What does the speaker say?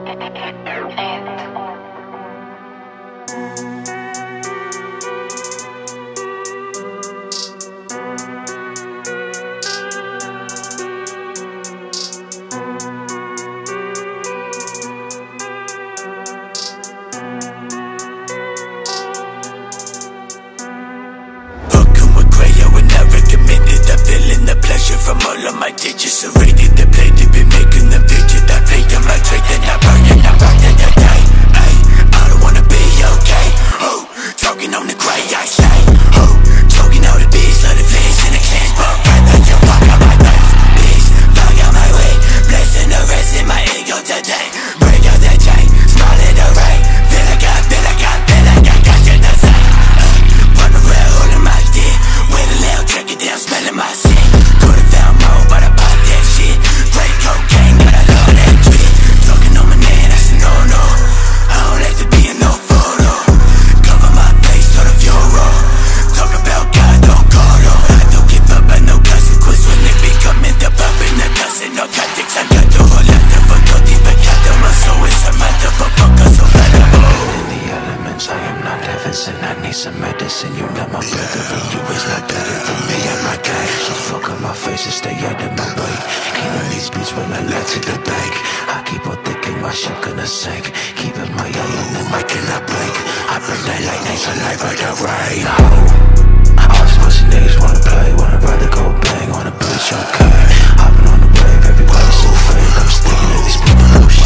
From all of my digits, serrated the blade, they've been making them digit. I played them like trade, then I burn and I rock the day. Ay, I don't wanna be okay. Oh, talking on the gray, I say. Oh, choking out the beast, of the fish in the cans, but right now you walk out my face. Bitch, fuck out my way, blessing the rest in my ego today. Break out that chain, smile in the rain. Feel like I got you the same. Run around holding my dick, with a little drink it down, smelling my sin. But I bought that shit. Great cocaine, but I love that drip. Talking on my name, that's a no-no. I don't like to be in no photo. Cover my face to the bureau. Talk about God, don't call them. I don't give up, I no consequence when they be coming to pop in the cousin. No context, I got the whole lot of forgot even got them. So it's a matter of a fucker, so valuable. In the elements, I am not heaven sent. I need some medicine, you not my brother. And you is not better than me, I'm my guy. So fuck on my face and stay out of my way. Killing these beats when I lie to the bank. I keep on thinking my shit gonna sink. Keeping my eye on the mic and I blink. I bring that lightning, saliva, the rain. All these pussy niggas wanna play, wanna rather go bang on a bitch, okay. Hopping on the wave, everybody so fake. I'm sticking to these people, no shit.